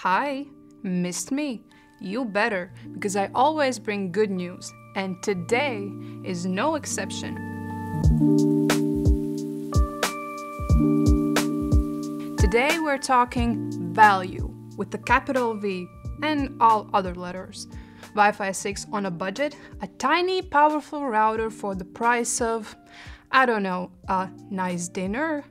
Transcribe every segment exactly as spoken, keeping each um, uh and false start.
Hi, missed me? You better, because I always bring good news, and today is no exception. Today we're talking value with the capital V and all other letters. Wi-Fi six on a budget, a tiny powerful router for the price of, I don't know, a nice dinner?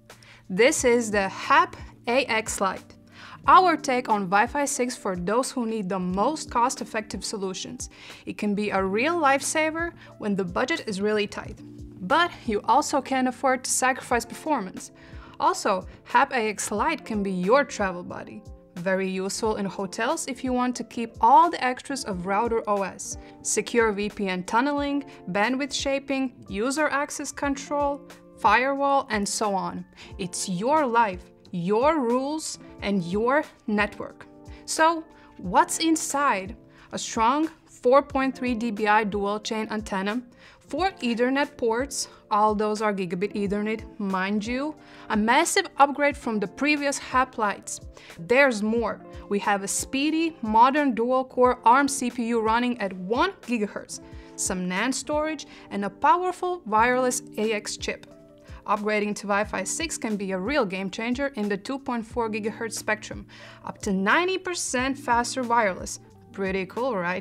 This is the hAP A X Lite. Our take on Wi-Fi six for those who need the most cost-effective solutions. It can be a real lifesaver when the budget is really tight. But you also can't afford to sacrifice performance. Also, hAP A X Lite can be your travel buddy. Very useful in hotels if you want to keep all the extras of RouterOS. Secure V P N tunneling, bandwidth shaping, user access control, firewall, and so on. It's your life, your rules, and your network. So, what's inside? A strong four point three D B I dual-chain antenna, four Ethernet ports, all those are Gigabit Ethernet, mind you, a massive upgrade from the previous hAP Lites. There's more. We have a speedy, modern dual-core ARM C P U running at one gigahertz, some NAND storage, and a powerful wireless A X chip. Upgrading to Wi-Fi six can be a real game changer in the two point four gigahertz spectrum, up to ninety percent faster wireless. Pretty cool, right?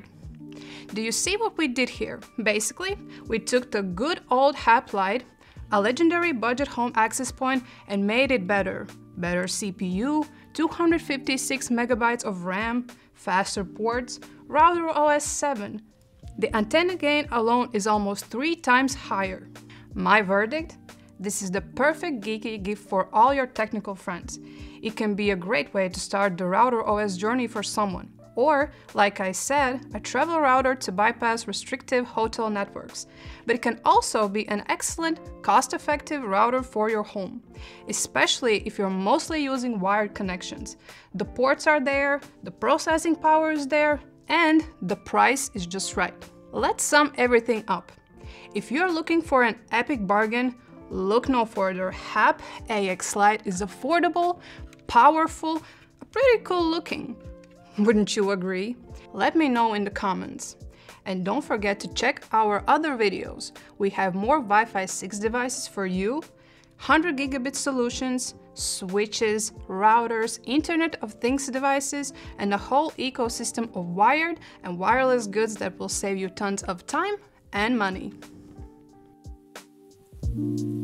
Do you see what we did here? Basically, we took the good old hAP Lite, a legendary budget home access point, and made it better. Better C P U, two hundred fifty-six megabytes of RAM, faster ports, RouterOS seven. The antenna gain alone is almost three times higher. My verdict? This is the perfect geeky gift for all your technical friends. It can be a great way to start the RouterOS journey for someone. Or, like I said, a travel router to bypass restrictive hotel networks. But it can also be an excellent, cost-effective router for your home, especially if you're mostly using wired connections. The ports are there, the processing power is there, and the price is just right. Let's sum everything up. If you're looking for an epic bargain, look no further. hAP A X Lite is affordable, powerful, pretty cool looking. Wouldn't you agree? Let me know in the comments. And don't forget to check our other videos. We have more Wi-Fi six devices for you, one hundred gigabit solutions, switches, routers, Internet of Things devices, and a whole ecosystem of wired and wireless goods that will save you tons of time and money.